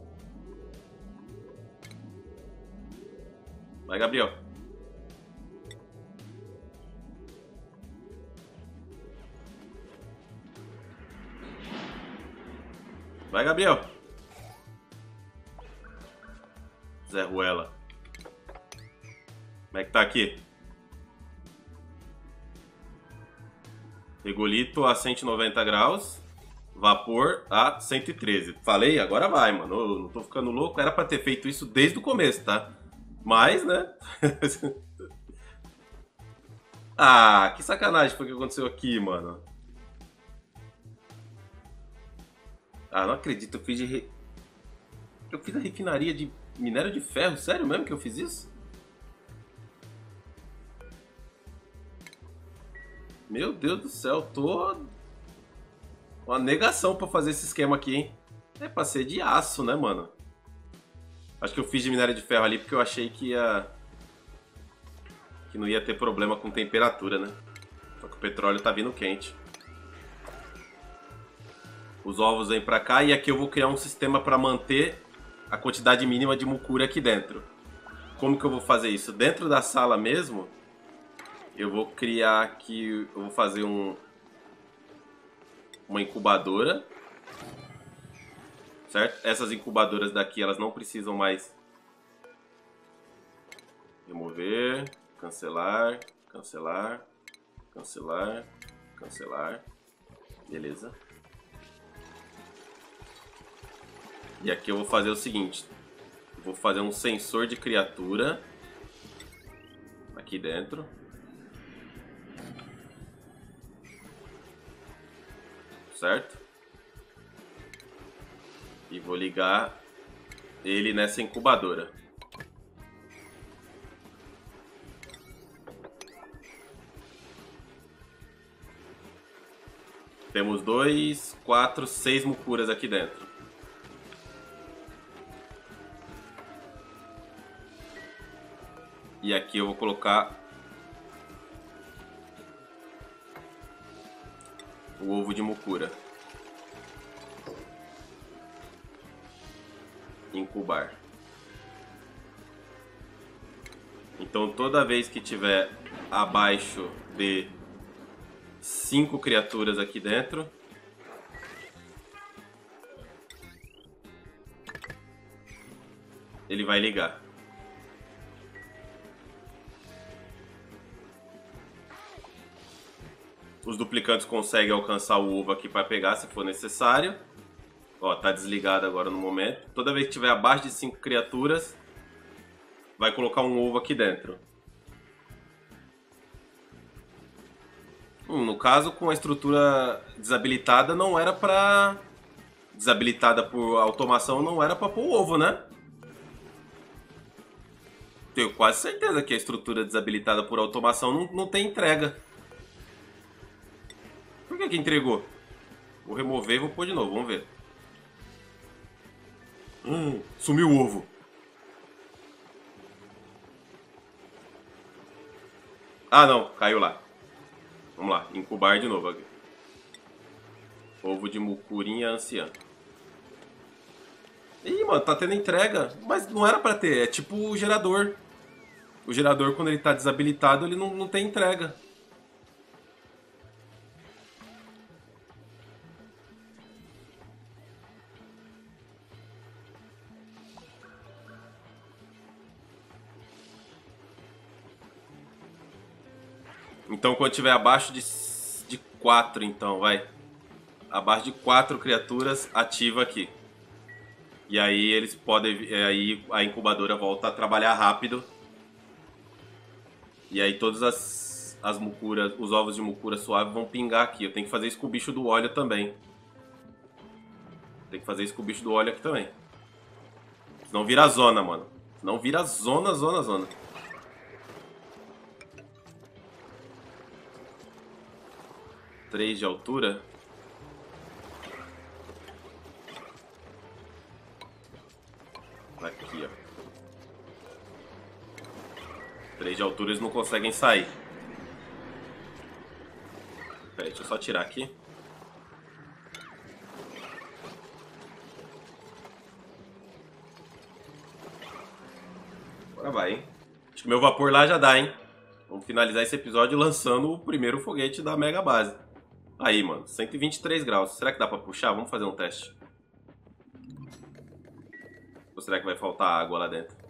Speaker 1: Vai, Gabriel. Vai, Gabriel. Zé Ruela. Como é que tá aqui? Regolito a 190 graus. Vapor a 113. Falei? Agora vai, mano. Eu não tô ficando louco. Era pra ter feito isso desde o começo, tá? Mas, né? Ah, que sacanagem foi que aconteceu aqui, mano. Ah, não acredito. Eu fiz a refinaria de minério de ferro. Sério mesmo que eu fiz isso? Meu Deus do céu. Tô... uma negação pra fazer esse esquema aqui, hein? É pra ser de aço, né, mano? Acho que eu fiz de minério de ferro ali porque eu achei que não ia ter problema com temperatura, né? Só que o petróleo tá vindo quente. Os ovos vêm pra cá e aqui eu vou criar um sistema pra manter a quantidade mínima de mucura aqui dentro. Como que eu vou fazer isso? Dentro da sala mesmo, eu vou criar aqui... eu vou fazer uma incubadora. Certo? Essas incubadoras daqui, elas não precisam mais... remover, cancelar, cancelar, cancelar, cancelar. Beleza. E aqui eu vou fazer o seguinte. Eu vou fazer um sensor de criatura aqui dentro. Certo? E vou ligar ele nessa incubadora. Temos 2, 4, 6 mucuras aqui dentro. E aqui eu vou colocar o ovo de mucura. incubar. Então toda vez que tiver abaixo de 5 criaturas aqui dentro, ele vai ligar. Os duplicantes conseguem alcançar o ovo aqui para pegar se for necessário. Ó, tá desligado agora no momento. Toda vez que tiver abaixo de 5 criaturas, vai colocar um ovo aqui dentro. No caso, com a estrutura desabilitada, não era pra... Desabilitada por automação, não era pra pôr o ovo, né? Tenho quase certeza que a estrutura desabilitada por automação não tem entrega. Por que entregou? Vou remover e vou pôr de novo, vamos ver. Sumiu o ovo. Ah, não, caiu lá. Vamos lá, incubar de novo aqui. Ovo de mucurinha anciã. Ih, mano, tá tendo entrega. Mas não era pra ter, é tipo o gerador. O gerador, quando ele tá desabilitado, ele não tem entrega. Então quando tiver abaixo de 4, então, vai. Abaixo de 4 criaturas, ativa aqui. E aí eles podem... Aí a incubadora volta a trabalhar rápido. E aí todas as mucuras, os ovos de mucura suave vão pingar aqui. Eu tenho que fazer isso com o bicho do óleo também. Tem que fazer isso com o bicho do óleo aqui também. Senão vira zona, mano. Senão vira zona, zona, zona. Três de altura. Aqui, ó. 3 de altura eles não conseguem sair. Pera aí, deixa eu só tirar aqui. Agora vai, hein? Acho que meu vapor lá já dá, hein? Vamos finalizar esse episódio lançando o primeiro foguete da Mega Base. Aí, mano, 123 graus. Será que dá pra puxar? Vamos fazer um teste. Ou será que vai faltar água lá dentro?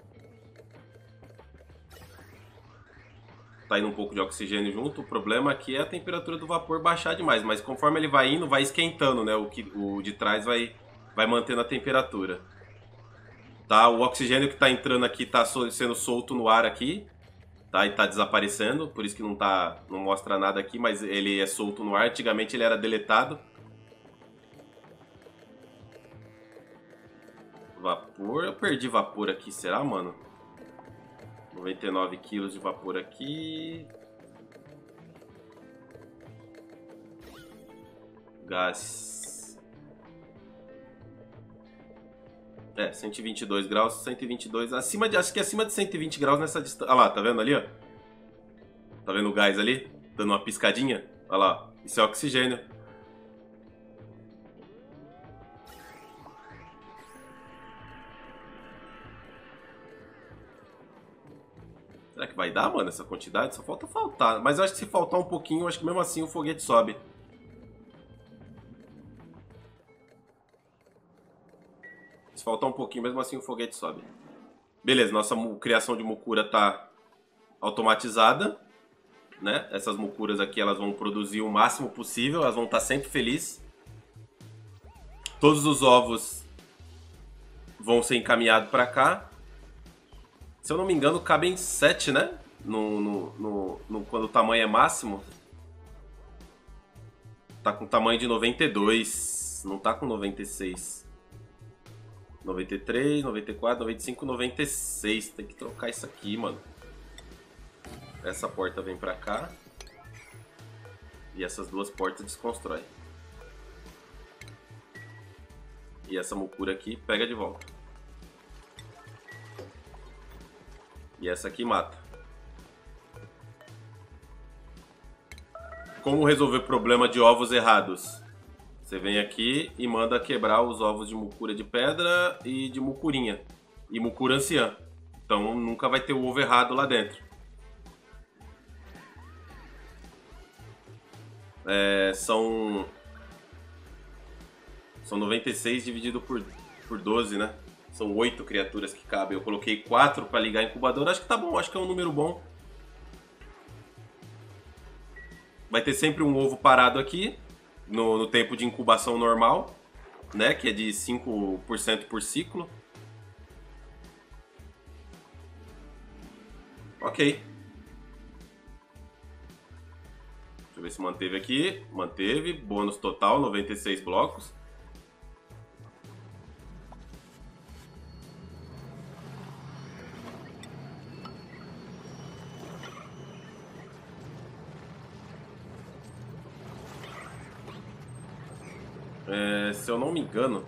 Speaker 1: Tá indo um pouco de oxigênio junto. O problema aqui é a temperatura do vapor baixar demais. Mas conforme ele vai indo, vai esquentando, né? O de trás vai mantendo a temperatura. Tá? O oxigênio que tá entrando aqui tá sendo solto no ar aqui. Tá? E tá desaparecendo. Por isso que não mostra nada aqui. Mas ele é solto no ar. Antigamente ele era deletado. Vapor. Eu perdi vapor aqui. Será, mano? 99 quilos de vapor aqui. Gás. 122 graus, 122. Acho que acima de 120 graus nessa distância. Olha lá, tá vendo ali, ó? Tá vendo o gás ali? Dando uma piscadinha? Olha lá, isso é oxigênio. Será que vai dar, mano, essa quantidade? Só falta faltar. Mas eu acho que se faltar um pouquinho, eu acho que mesmo assim o foguete sobe. Se faltar um pouquinho, mesmo assim o foguete sobe. Beleza, nossa criação de mucura tá automatizada, né? Essas mucuras aqui, elas vão produzir o máximo possível, elas vão estar sempre felizes. Todos os ovos vão ser encaminhados para cá. Se eu não me engano, cabem 7, né? Quando o tamanho é máximo. Tá com tamanho de 92. Não tá com 96. 93, 94, 95, 96. Tem que trocar isso aqui, mano. Essa porta vem pra cá. E essas duas portas desconstrói. E essa mucura aqui pega de volta. E essa aqui mata. Como resolver problema de ovos errados? Você vem aqui e manda quebrar os ovos de mucura de pedra e de mucurinha. E mucura anciã. Então nunca vai ter o ovo errado lá dentro. São 96 dividido por 12, né? São 8 criaturas que cabem. Eu coloquei 4 para ligar a incubadora. Acho que tá bom, acho que é um número bom. Vai ter sempre um ovo parado aqui, no tempo de incubação normal, né? Que é de 5% por ciclo. Ok. Deixa eu ver se manteve aqui. Manteve. Bônus total, 96 blocos. Se eu não me engano...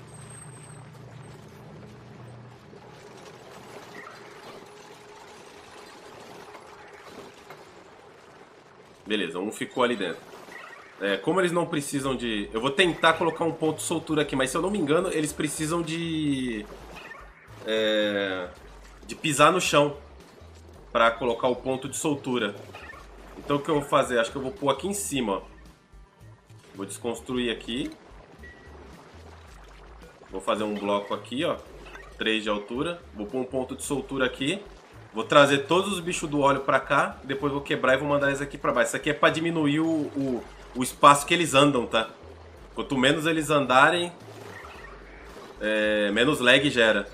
Speaker 1: Beleza, um ficou ali dentro. Como eles não precisam de... Eu vou tentar colocar um ponto de soltura aqui, mas se eu não me engano, eles precisam de pisar no chão para colocar o ponto de soltura. Então o que eu vou fazer? Acho que eu vou pôr aqui em cima. Vou desconstruir aqui. Vou fazer um bloco aqui, ó. 3 de altura. Vou pôr um ponto de soltura aqui. Vou trazer todos os bichos do óleo pra cá. Depois vou quebrar e vou mandar eles aqui pra baixo. Isso aqui é pra diminuir o espaço que eles andam, tá? Quanto menos eles andarem, menos lag gera.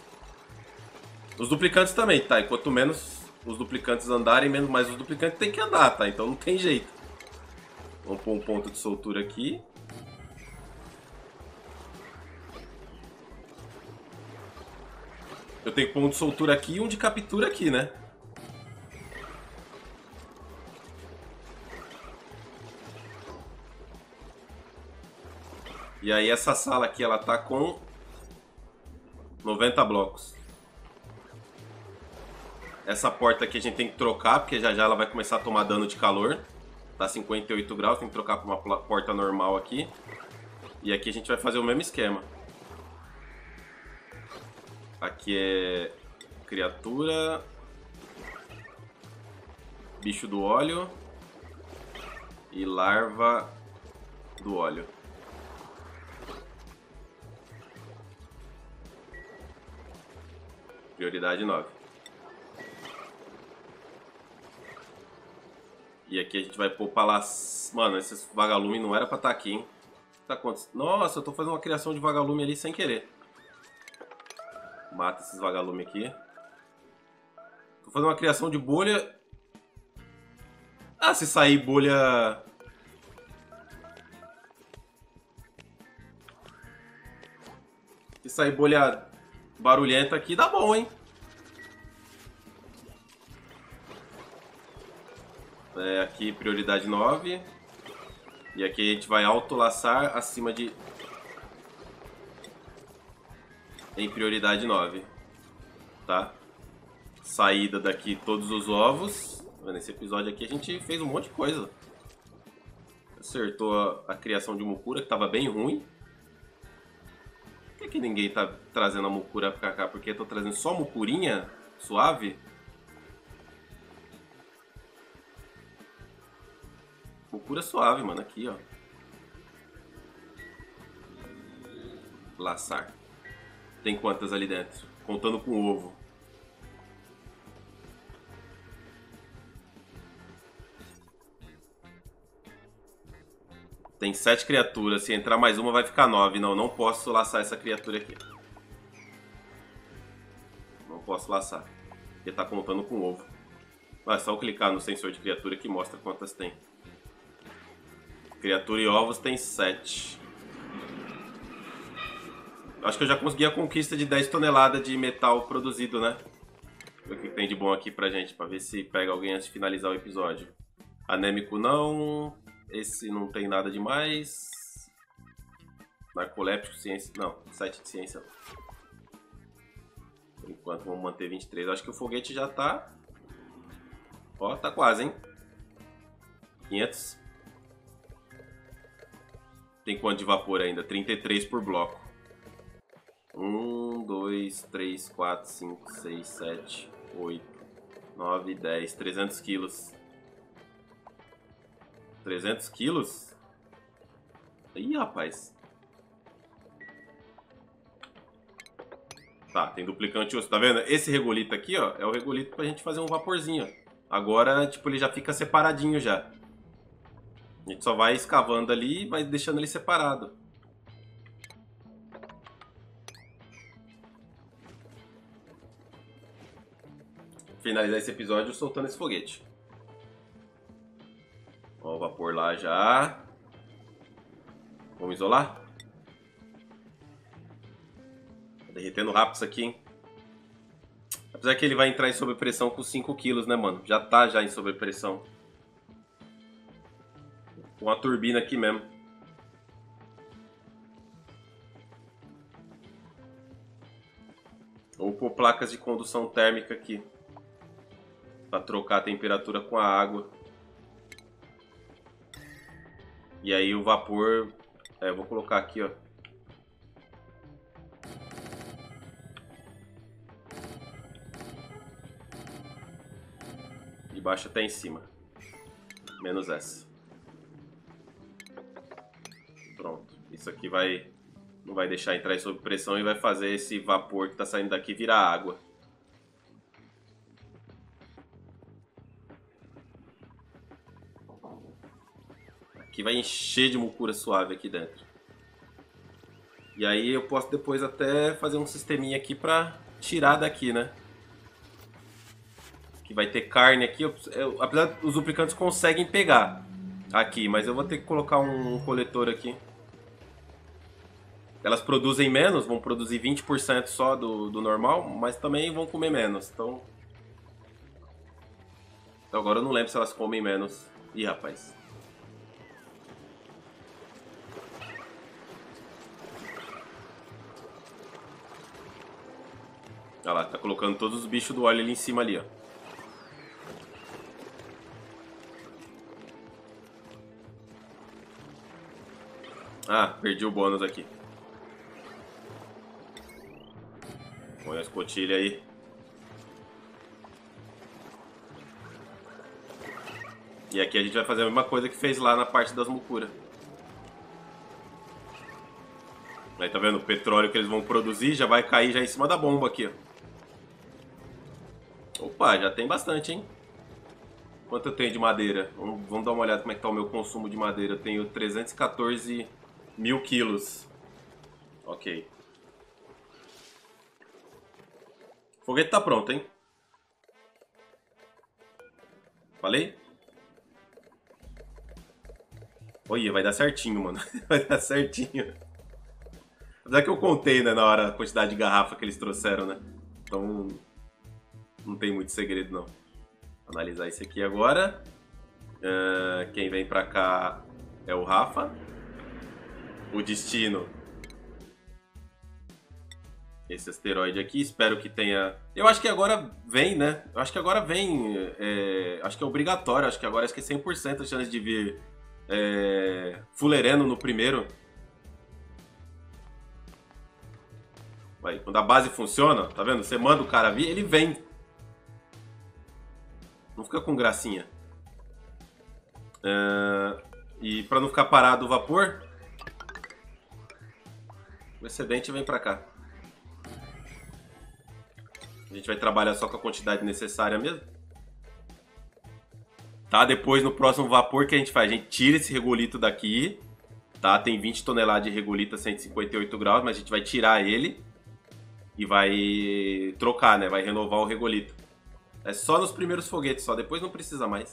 Speaker 1: Os duplicantes também, tá? E quanto menos os duplicantes andarem, menos mais os duplicantes tem que andar, tá? Então não tem jeito. Vamos pôr um ponto de soltura aqui. Eu tenho que pôr um de soltura aqui e um de captura aqui, né? E aí essa sala aqui, ela tá com 90 blocos. Essa porta aqui a gente tem que trocar, porque já já ela vai começar a tomar dano de calor. Tá 58 graus, tem que trocar para uma porta normal aqui. E aqui a gente vai fazer o mesmo esquema. Aqui é criatura, bicho do óleo e larva do óleo. Prioridade 9. E aqui a gente vai pôr palácio. Mano, esses vagalume não era pra estar aqui, hein? O que tá acontecendo? Nossa, eu tô fazendo uma criação de vagalume ali sem querer. Mata esses vagalumes aqui. Tô fazendo uma criação de bolha. Ah, se sair bolha... Se sair bolha barulhenta aqui, dá bom, hein? Aqui prioridade 9. E aqui a gente vai autolaçar acima de... Em prioridade 9, tá? Saída daqui todos os ovos. Nesse episódio aqui a gente fez um monte de coisa. Acertou a criação de mucura, que tava bem ruim. Por que ninguém tá trazendo a mucura pra cá? Porque eu tô trazendo só mucurinha suave? Mucura suave, mano, aqui, ó. Laçar. Tem quantas ali dentro? Contando com o ovo. Tem 7 criaturas. Se entrar mais uma vai ficar 9. Não, não posso laçar essa criatura aqui. Não posso laçar. Porque tá contando com o ovo. É só eu clicar no sensor de criatura que mostra quantas tem. Criatura e ovos tem 7. Acho que eu já consegui a conquista de 10 toneladas de metal produzido, né? Ver o que tem de bom aqui pra gente, pra ver se pega alguém antes de finalizar o episódio. Anêmico não. Esse não tem nada demais. Narcoléptico, ciência... Não, 7 de ciência. Por enquanto vamos manter 23. Acho que o foguete já tá... Ó, tá quase, hein? 500. Tem quanto de vapor ainda? 33 por bloco. 1, 2, 3, 4, 5, 6, 7, 8, 9, 10. 300 quilos. 300 quilos? Ih, rapaz. Tá, tem duplicante osso. Tá vendo? Esse regolito aqui, ó, é o regolito pra gente fazer um vaporzinho, ó. Agora, tipo, ele já fica separadinho já. A gente só vai escavando ali e vai deixando ele separado. Finalizar esse episódio soltando esse foguete. Ó, o vapor lá já. Vamos isolar? Tá derretendo rápido isso aqui, hein? Apesar que ele vai entrar em sobrepressão com 5 quilos, né, mano? Já tá já em sobrepressão. Com a turbina aqui mesmo. Ou por placas de condução térmica aqui. Pra trocar a temperatura com a água. E aí o vapor... eu vou colocar aqui, ó. De baixo até em cima. Menos essa. Pronto. Isso aqui vai... não vai deixar entrar em sob pressão e vai fazer esse vapor que tá saindo daqui virar água. Aqui vai encher de mucura suave aqui dentro. E aí eu posso depois até fazer um sisteminha aqui pra tirar daqui, né? Que vai ter carne aqui. Apesar dos duplicantes conseguem pegar aqui, mas eu vou ter que colocar um coletor aqui. Elas produzem menos, vão produzir 20% só do normal, mas também vão comer menos. Então agora eu não lembro se elas comem menos. Ih, rapaz. Olha lá, tá colocando todos os bichos do óleo ali em cima ali, ó. Ah, perdi o bônus aqui. Põe a escotilha aí. E aqui a gente vai fazer a mesma coisa que fez lá na parte das mucuras. Aí tá vendo? O petróleo que eles vão produzir já vai cair já em cima da bomba aqui, ó. Opa, já tem bastante, hein? Quanto eu tenho de madeira? Vamos dar uma olhada como é que tá o meu consumo de madeira. Eu tenho 314 mil quilos. Ok. O foguete tá pronto, hein? Falei? Olha, vai dar certinho, mano. Vai dar certinho. Apesar que eu contei, né, na hora a quantidade de garrafa que eles trouxeram, né? Então não tem muito segredo, não. Vou analisar isso aqui agora. Quem vem pra cá é o Rafa. O destino. Esse asteroide aqui. Espero que tenha... Eu acho que agora vem, né? Eu acho que agora vem... Acho que é obrigatório. Acho que agora acho que é 100% a chance de vir Fulereno no primeiro. Aí, quando a base funciona, tá vendo? Você manda o cara vir, ele vem. Não fica com gracinha. E pra não ficar parado o vapor, o excedente vem pra cá. A gente vai trabalhar só com a quantidade necessária mesmo. Tá? Depois, no próximo vapor, que a gente faz? A gente tira esse regolito daqui. Tá? Tem 20 toneladas de regolito a 158 graus, mas a gente vai tirar ele. E vai trocar, né? Vai renovar o regolito. É só nos primeiros foguetes, só. Depois não precisa mais.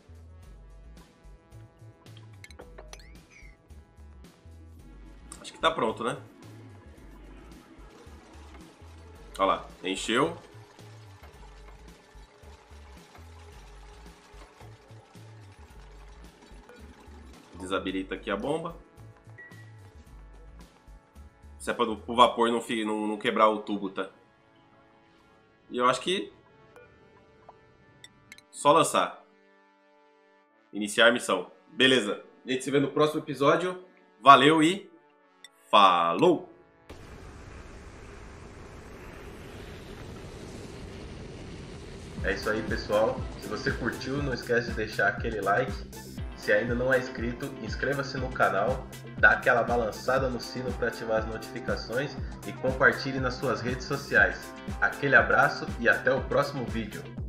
Speaker 1: Acho que tá pronto, né? Olha lá. Encheu. Desabilita aqui a bomba. Isso é para o vapor não quebrar o tubo, tá? E eu acho que... só lançar. Iniciar missão. Beleza. A gente se vê no próximo episódio. Valeu e falou!
Speaker 2: É isso aí, pessoal. Se você curtiu, não esquece de deixar aquele like. Se ainda não é inscrito, inscreva-se no canal, dá aquela balançada no sino para ativar as notificações e compartilhe nas suas redes sociais. Aquele abraço e até o próximo vídeo.